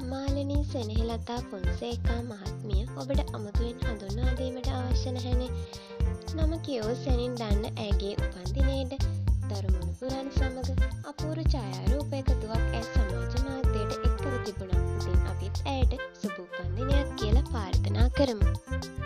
මාලනී සෙනෙහෙලතා ෆොන්සේකා මහත්මිය ඔබට අමුතුවෙන් හඳුන්වා දීමට අවශ්‍ය නැහැනේ. නම කියෝ සැනින් දන්න ඇගේ උපන්දිනේට දරුමුණු පුරන් සමග අපූරු ඡායාරූප එකතුවක් ඇය සමාජ මාධ්‍යයට එක්කර තිබුණා. ඉතින් අපිත් ඇයට සුබ උපන්දිනයක් කියලා ප්‍රාර්ථනා කරමු.